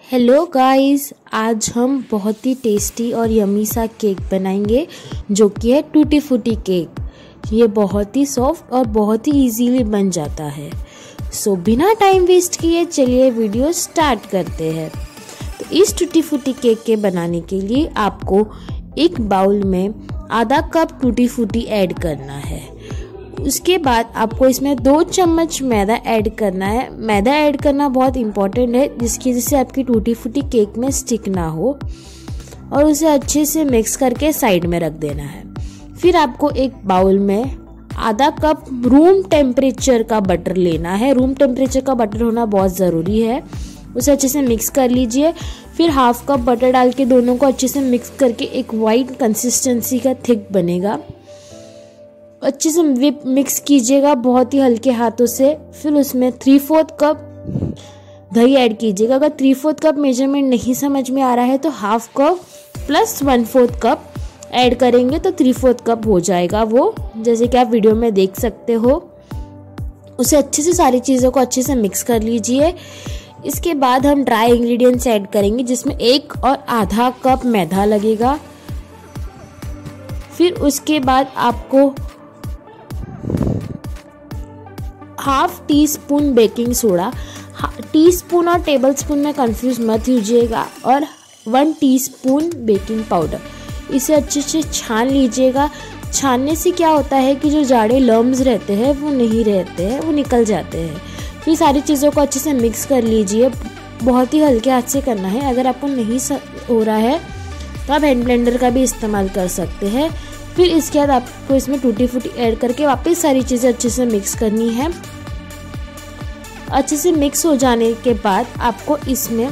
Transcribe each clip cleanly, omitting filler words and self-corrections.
Hello guys, आज हम बहुत ही टेस्टी और यमी सा केक बनाएंगे जो कि है टूटी फूटी केक। ये बहुत ही सॉफ्ट और बहुत ही इजीली बन जाता है। सो बिना टाइम वेस्ट किए चलिए वीडियो स्टार्ट करते हैं। तो इस टूटी फूटी केक के बनाने के लिए आपको एक बाउल में आधा कप टूटी फूटी ऐड करना है। उसके बाद आपको इसमें 2 चम्मच मैदा ऐड करना है। मैदा ऐड करना बहुत इम्पॉर्टेंट है जिसकी वजह से आपकी टूटी फूटी केक में स्टिक ना हो, और उसे अच्छे से मिक्स करके साइड में रख देना है। फिर आपको एक बाउल में आधा कप रूम टेम्परेचर का बटर लेना है। रूम टेम्परेचर का बटर होना बहुत ज़रूरी है। उसे अच्छे से मिक्स कर लीजिए। फिर हाफ कप बटर डाल के दोनों को अच्छे से मिक्स करके एक वाइट कंसिस्टेंसी का थिक बनेगा। अच्छे से विप मिक्स कीजिएगा बहुत ही हल्के हाथों से। फिर उसमें 3/4 कप दही ऐड कीजिएगा। अगर 3/4 कप मेजरमेंट नहीं समझ में आ रहा है तो half cup plus 1/4 cup add करेंगे तो 3/4 कप हो जाएगा वो, जैसे कि आप वीडियो में देख सकते हो। उसे अच्छे से सारी चीज़ों को अच्छे से मिक्स कर लीजिए। इसके बाद हम ड्राई इंग्रेडिएंट्स ऐड करेंगे जिसमें 1 और आधा कप मैदा लगेगा। फिर उसके बाद आपको half teaspoon baking soda, teaspoon और टेबल स्पून में कंफ्यूज मत कीजिएगा, और 1 टीस्पून बेकिंग पाउडर। इसे अच्छे से छान लीजिएगा। छानने से क्या होता है कि जो जाड़े लम्स रहते हैं वो नहीं रहते हैं, वो निकल जाते हैं। फिर सारी चीज़ों को अच्छे से मिक्स कर लीजिए। बहुत ही हल्के हाथ से करना है। अगर आपको नहीं हो रहा है तो आप हैंड ब्लेंडर का भी इस्तेमाल कर सकते हैं। फिर इसके बाद आपको इसमें टूटी फूटी ऐड करके वापस सारी चीज़ें अच्छे से मिक्स करनी है। अच्छे से मिक्स हो जाने के बाद आपको इसमें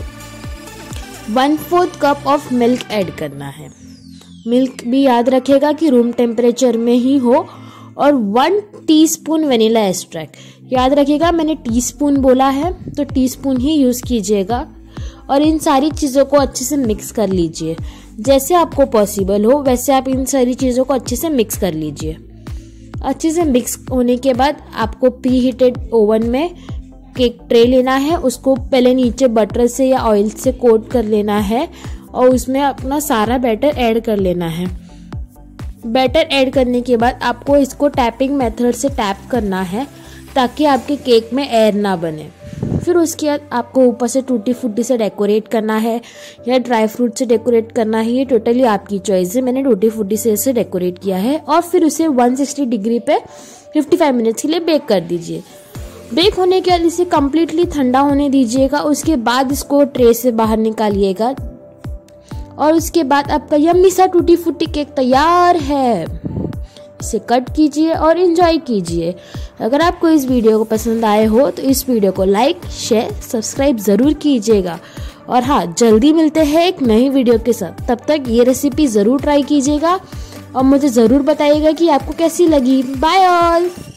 1/4 कप ऑफ मिल्क ऐड करना है। मिल्क भी याद रखेगा कि रूम टेम्परेचर में ही हो, और 1 टीस्पून वनीला एक्सट्रैक्ट। याद रखिएगा मैंने टीस्पून बोला है तो टीस्पून ही यूज़ कीजिएगा। और इन सारी चीज़ों को अच्छे से मिक्स कर लीजिए। जैसे आपको पॉसिबल हो वैसे आप इन सारी चीज़ों को अच्छे से मिक्स कर लीजिए। अच्छे से मिक्स होने के बाद आपको प्री हीटेड ओवन में केक ट्रे लेना है। उसको पहले नीचे बटर से या ऑयल से कोट कर लेना है और उसमें अपना सारा बैटर ऐड कर लेना है। बैटर ऐड करने के बाद आपको इसको टैपिंग मेथड से टैप करना है ताकि आपके केक में एयर ना बने। फिर उसके बाद आपको ऊपर से टूटी फूटी से डेकोरेट करना है या ड्राई फ्रूट से डेकोरेट करना है, ये टोटली आपकी चॉइस है। मैंने टूटी फूटी से इसे डेकोरेट किया है। और फिर उसे 160 डिग्री पे 55 मिनट्स के लिए बेक कर दीजिए। बेक होने के बाद इसे कम्प्लीटली ठंडा होने दीजिएगा। उसके बाद इसको ट्रे से बाहर निकालिएगा और उसके बाद आपका यम्मी सा टूटी फूटी केक तैयार है। इसे कट कीजिए और एंजॉय कीजिए। अगर आपको इस वीडियो को पसंद आए हो तो इस वीडियो को लाइक, शेयर, सब्सक्राइब ज़रूर कीजिएगा। और हाँ, जल्दी मिलते हैं एक नई वीडियो के साथ। तब तक ये रेसिपी ज़रूर ट्राई कीजिएगा और मुझे ज़रूर बताइएगा कि आपको कैसी लगी। Bye all.